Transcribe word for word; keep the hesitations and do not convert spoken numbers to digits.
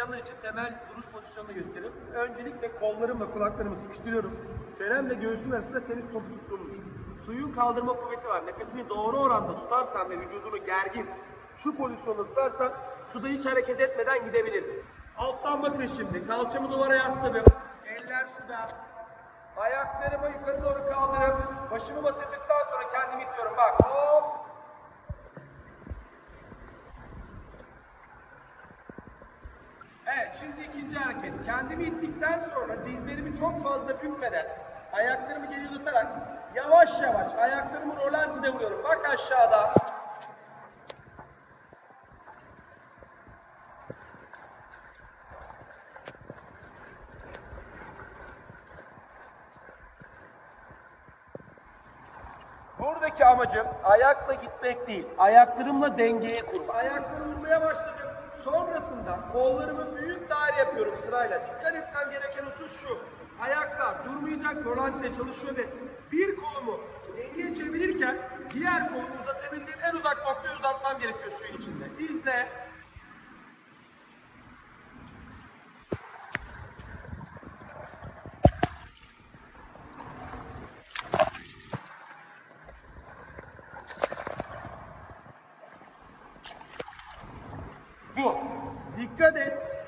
başlayanlar için temel duruş pozisyonunu göstereyim. Öncelikle kollarımla kulaklarımı sıkıştırıyorum. Çenemle göğsümün arasında temiz topu tutturmuş. Suyun kaldırma kuvveti var. Nefesini doğru oranda tutarsan ve vücudunu gergin şu pozisyonda tutarsan suda hiç hareket etmeden gidebilirsin. Alttan bakın şimdi. Kalçamı duvara yasladım. Eller suda. Ayaklarımı yukarı doğru kaldırıp başımı batırdıktan sonra kendimi itiyorum. Bak hop. Evet, şimdi ikinci hareket. Kendimi ittikten sonra dizlerimi çok fazla bükmeden, ayaklarımı geri uzatarak yavaş yavaş ayaklarımı rolantide vuruyorum. Bak aşağıda. Buradaki amacım ayakla gitmek değil, ayaklarımla dengeyi kurmak. Ayaklarımı vurmaya başladım. Sonrasında kollarımı büyük daire yapıyorum sırayla. Dikkat etmem gereken husus şu. Ayaklar durmayacak, rolantide çalışıyor ve bir kolumu